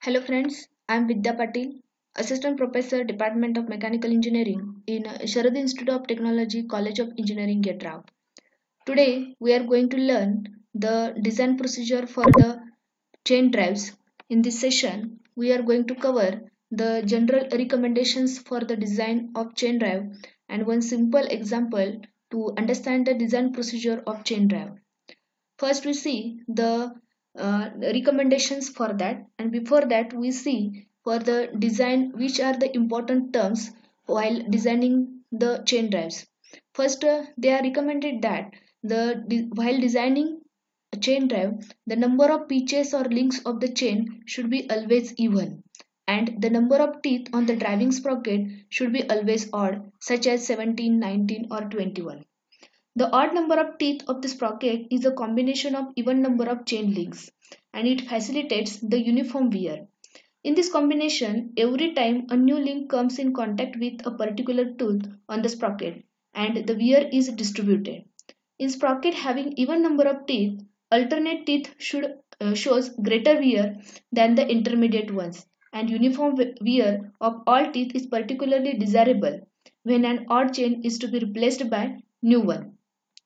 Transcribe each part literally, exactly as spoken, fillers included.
Hello friends, I am Vidya Patil, Assistant Professor, Department of Mechanical Engineering in Sharad Institute of Technology, College of Engineering, Gujarat. Today we are going to learn the design procedure for the chain drives. In this session, we are going to cover the general recommendations for the design of chain drive and one simple example to understand the design procedure of chain drive. First, we see the uh, recommendations for that, and before that, we see for the design which are the important terms while designing the chain drives. First, uh, they are recommended that the de- while designing a chain drive, the number of pitches or links of the chain should be always even, and the number of teeth on the driving sprocket should be always odd, such as seventeen, nineteen, or twenty-one. The odd number of teeth of the sprocket is a combination of even number of chain links, and it facilitates the uniform wear. In this combination, every time a new link comes in contact with a particular tooth on the sprocket and the wear is distributed. In sprocket having even number of teeth, alternate teeth should uh, shows greater wear than the intermediate ones, and uniform wear of all teeth is particularly desirable when an odd chain is to be replaced by new one.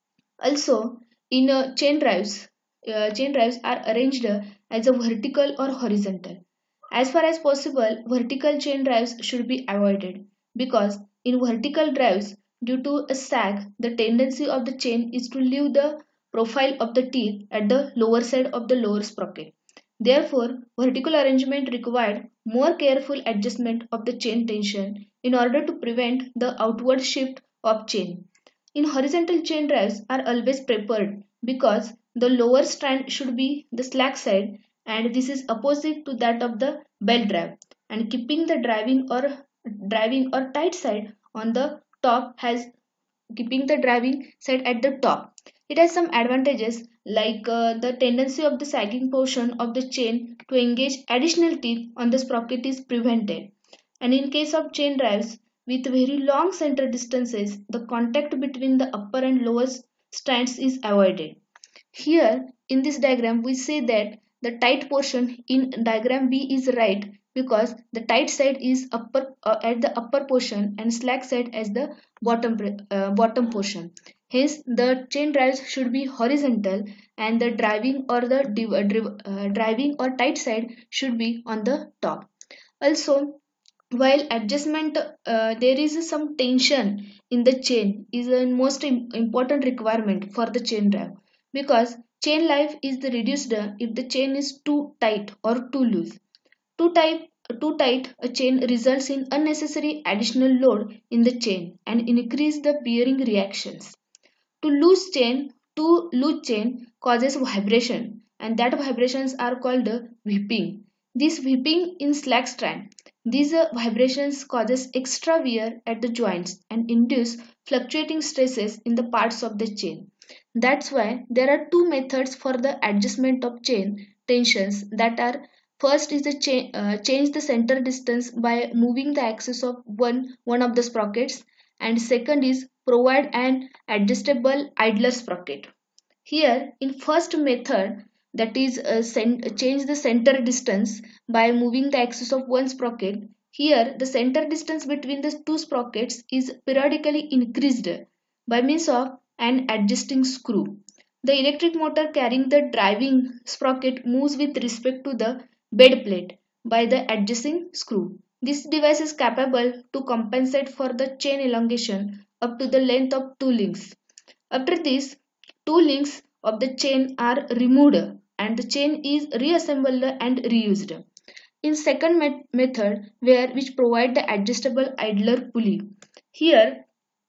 Also, in uh, chain drives, uh, chain drives are arranged uh, as a vertical or horizontal. As far as possible, vertical chain drives should be avoided because in vertical drives, due to a sag, the tendency of the chain is to leave the profile of the teeth at the lower side of the lower sprocket. Therefore, vertical arrangement required more careful adjustment of the chain tension in order to prevent the outward shift of chain. In horizontal chain drives are always preferred because the lower strand should be the slack side, and this is opposite to that of the belt drive, and keeping the driving or driving or tight side on the top has keeping the driving side at the top. It has some advantages like uh, the tendency of the sagging portion of the chain to engage additional teeth on the sprocket is prevented. And in case of chain drives with very long center distances, the contact between the upper and lower strands is avoided. Here in this diagram we say that the tight portion in diagram B is right because the tight side is upper uh, at the upper portion and slack side as the bottom uh, bottom portion. Hence the chain drives should be horizontal and the driving or the div- uh, driv- uh, driving or tight side should be on the top. Also, while adjustment uh, there is some tension in the chain is a most im- important requirement for the chain drive because chain life is the reduced if the chain is too tight or too loose. Too tight, too tight a chain results in unnecessary additional load in the chain and increase the bearing reactions. To loose chain, too loose chain causes vibration, and that vibrations are called uh, whipping. This whipping in slack strand. These uh, vibrations causes extra wear at the joints and induce fluctuating stresses in the parts of the chain. That's why there are two methods for the adjustment of chain tensions that are first is the cha- uh, change the center distance by moving the axis of one one of the sprockets, and second is provide an adjustable idler sprocket. Here in first method, that is uh, cen- change the center distance by moving the axis of one sprocket. Here the center distance between the two sprockets is periodically increased by means of an adjusting screw. The electric motor carrying the driving sprocket moves with respect to the bed plate by the adjusting screw. This device is capable to compensate for the chain elongation up to the length of two links. After this, two links of the chain are removed and the chain is reassembled and reused. In second met- method, where which provide the adjustable idler pulley. Here,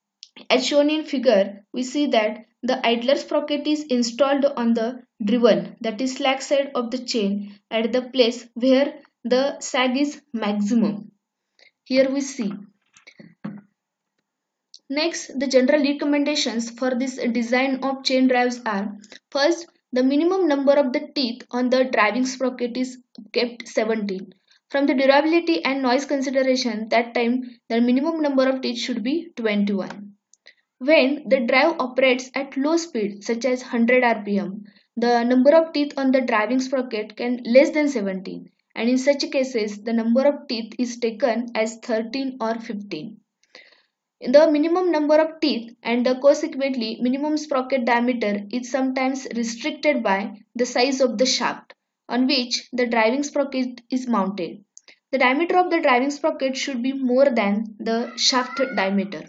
as shown in figure, we see that the idler sprocket is installed on the driven, that is slack side of the chain at the place where the sag is maximum. Here we see. Next, the general recommendations for this design of chain drives are first, the minimum number of the teeth on the driving sprocket is kept seventeen. From the durability and noise consideration, that time the minimum number of teeth should be twenty-one. When the drive operates at low speed, such as one hundred R P M, the number of teeth on the driving sprocket can less than seventeen, and in such cases the number of teeth is taken as thirteen or fifteen. The minimum number of teeth and the consequently minimum sprocket diameter is sometimes restricted by the size of the shaft on which the driving sprocket is mounted. The diameter of the driving sprocket should be more than the shaft diameter.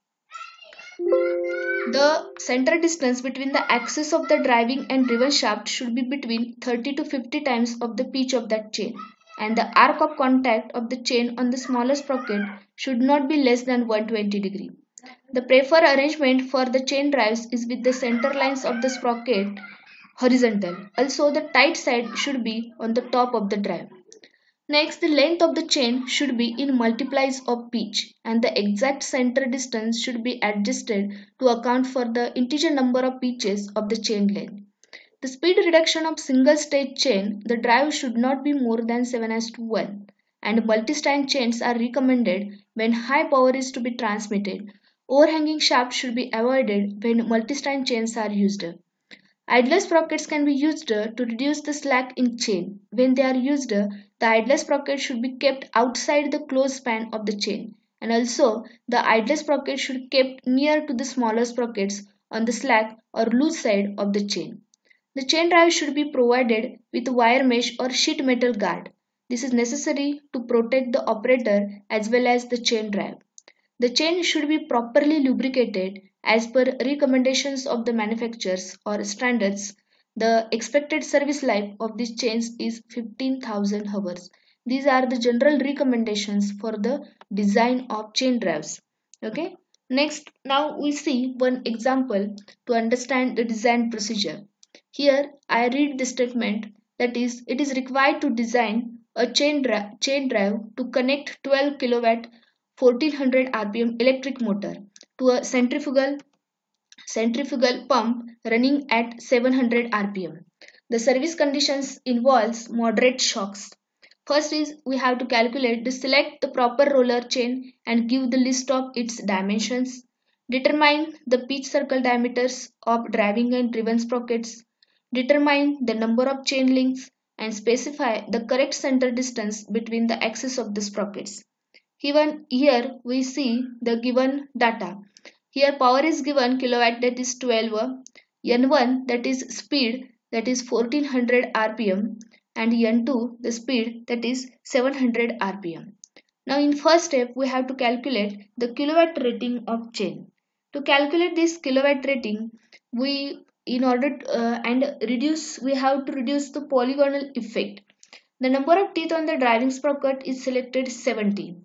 The center distance between the axis of the driving and driven shaft should be between thirty to fifty times of the pitch of that chain, and the arc of contact of the chain on the smaller sprocket should not be less than one hundred twenty degree. The preferred arrangement for the chain drives is with the center lines of the sprocket horizontal. Also, the tight side should be on the top of the drive. Next, the length of the chain should be in multiples of pitch, and the exact center distance should be adjusted to account for the integer number of pitches of the chain length. The speed reduction of single stage chain, the drive should not be more than seven is to one, and multi-strand chains are recommended when high power is to be transmitted. Overhanging shafts should be avoided when multi-strand chains are used. Idler sprockets can be used to reduce the slack in chain. When they are used, the idler sprocket should be kept outside the close span of the chain, and also the idler sprocket should be kept near to the smaller sprockets on the slack or loose side of the chain. The chain drive should be provided with wire mesh or sheet metal guard. This is necessary to protect the operator as well as the chain drive. The chain should be properly lubricated as per recommendations of the manufacturers or standards. The expected service life of these chains is fifteen thousand hours. These are the general recommendations for the design of chain drives. Okay. Next, now we see one example to understand the design procedure. Here I read the statement, that is, it is required to design a chain, dri chain drive to connect twelve kilowatt fourteen hundred R P M electric motor to a centrifugal centrifugal pump running at seven hundred R P M. The service conditions involves moderate shocks. First is we have to calculate to select the proper roller chain and give the list of its dimensions. Determine the pitch circle diameters of driving and driven sprockets. Determine the number of chain links and specify the correct center distance between the axes of the sprockets. Given here we see the given data. Here power is given kilowatt, that is twelve, N one that is speed, that is fourteen hundred R P M, and N two the speed, that is seven hundred R P M. Now in first step we have to calculate the kilowatt rating of chain. To calculate this kilowatt rating, we in order to, uh, and reduce we have to reduce the polygonal effect. The number of teeth on the driving sprocket is selected seventeen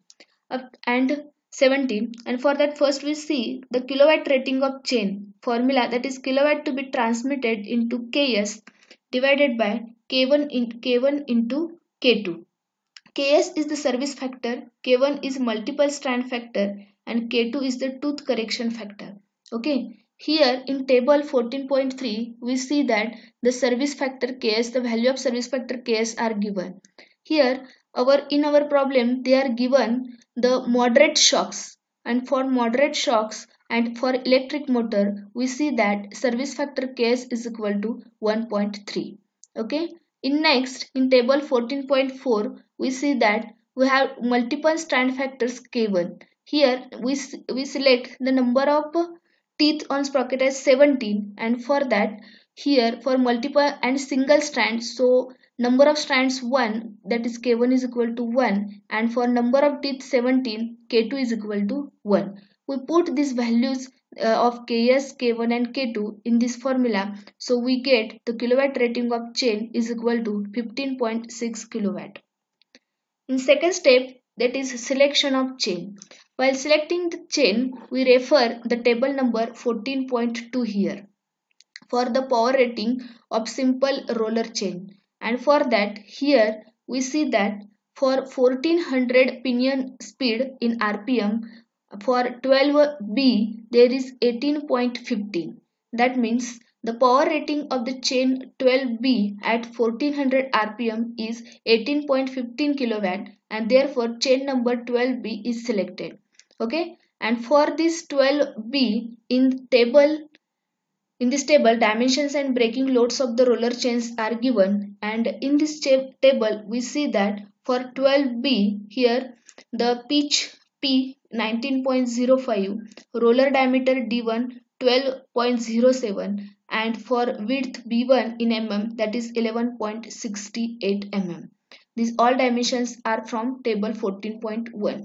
and seventeen, and for that first we see the kilowatt rating of chain formula, that is kilowatt to be transmitted into Ks divided by K one in K one into K two. Ks is the service factor, K one is multiple strand factor, and K two is the tooth correction factor. Okay, here in table fourteen point three we see that the service factor Ks, the value of service factor Ks are given. Here our in our problem they are given the moderate shocks, and for moderate shocks and for electric motor we see that service factor Ks is equal to one point three. Okay, in next in table fourteen point four we see that we have multiple strand factors K one. Here we, we select the number of teeth on sprocket as seventeen, and for that here for multiple and single strand, so number of strands one, that is K one is equal to one, and for number of teeth seventeen, K two is equal to one. We put these values uh, of Ks, K one and K two in this formula, so we get the kilowatt rating of chain is equal to fifteen point six kilowatt. In second step, that is selection of chain. While selecting the chain, we refer the table number fourteen point two here for the power rating of simple roller chain, and for that here we see that for fourteen hundred pinion speed in R P M, for twelve B there is eighteen point one five. That means the power rating of the chain twelve B at fourteen hundred R P M is eighteen point one five kilowatt, and therefore chain number twelve B is selected. Okay, and for this twelve B in table In this table, dimensions and breaking loads of the roller chains are given, and in this table we see that for twelve B here the pitch P nineteen point zero five, roller diameter D one twelve point zero seven, and for width B one in mm, that is eleven point six eight millimeters. These all dimensions are from table fourteen point one.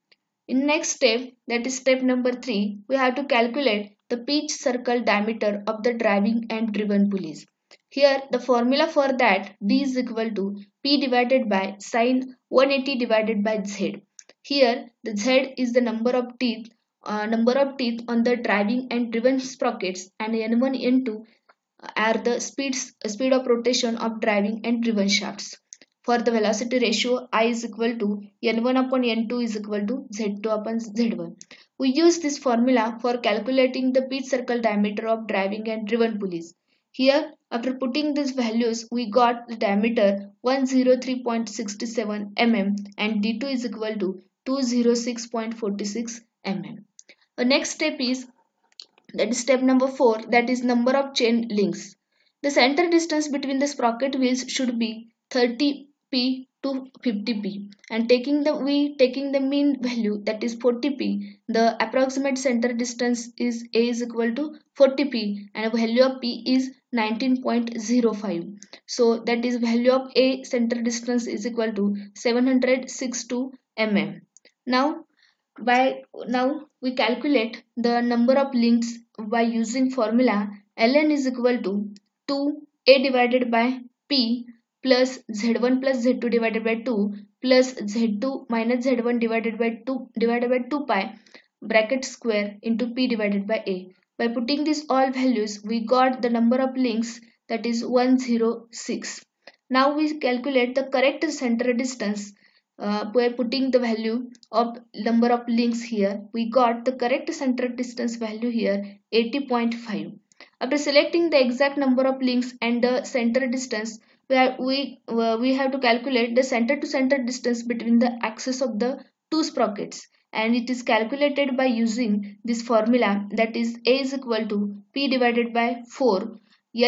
In next step, that is step number three, we have to calculate the pitch circle diameter of the driving and driven pulleys. Here the formula for that, D is equal to P divided by sine one hundred eighty divided by Z. Here the Z is the number of teeth uh, number of teeth on the driving and driven sprockets, and N one N two are the speeds speed of rotation of driving and driven shafts. For the velocity ratio, I is equal to N one upon N two is equal to Z two upon Z one. We use this formula for calculating the pitch circle diameter of driving and driven pulleys. Here, after putting these values, we got the diameter one hundred three point six seven millimeters and D two is equal to two hundred six point four six millimeters. The next step is that is step number four, that is number of chain links. The center distance between the sprocket wheels should be thirty P to fifty P, and taking the we taking the mean value, that is forty P, the approximate center distance is A is equal to forty P and value of P is nineteen point zero five. So that is value of A center distance is equal to seven hundred sixty-two millimeters. Now by now we calculate the number of links by using formula ln is equal to two A divided by P plus Z one plus Z two divided by two plus Z two minus Z one divided by two divided by two pi bracket square into P divided by A. By putting these all values, we got the number of links, that is one hundred six. Now we calculate the correct center distance. Uh, by putting the value of number of links here, we got the correct center distance value here eighty point five. After selecting the exact number of links and the center distance, we have, we, uh, we have to calculate the center to center distance between the axes of the two sprockets, and it is calculated by using this formula, that is A is equal to P divided by four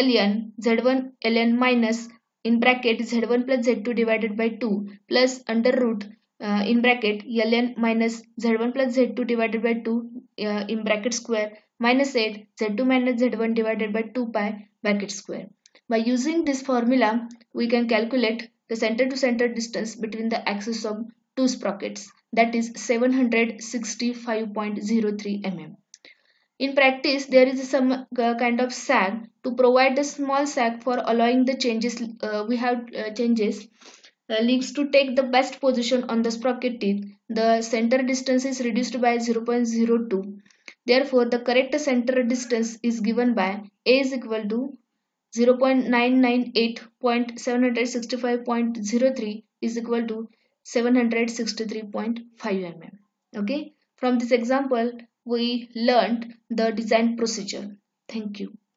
ln Z one ln minus in bracket Z one plus Z two divided by two plus under root uh, in bracket ln minus Z one plus Z two divided by two uh, in bracket square minus eight Z two minus Z one divided by two pi bracket square. By using this formula, we can calculate the center to center distance between the axes of two sprockets, that is seven hundred sixty-five point zero three millimeters. In practice, there is some uh, kind of sag to provide a small sag for allowing the changes. Uh, we have uh, changes uh, leaves to take the best position on the sprocket teeth. The center distance is reduced by zero point zero two. Therefore, the correct center distance is given by A is equal to zero point nine nine eight point seven six five point zero three is equal to seven hundred sixty-three point five millimeters. Okay. From this example, we learned the design procedure. Thank you.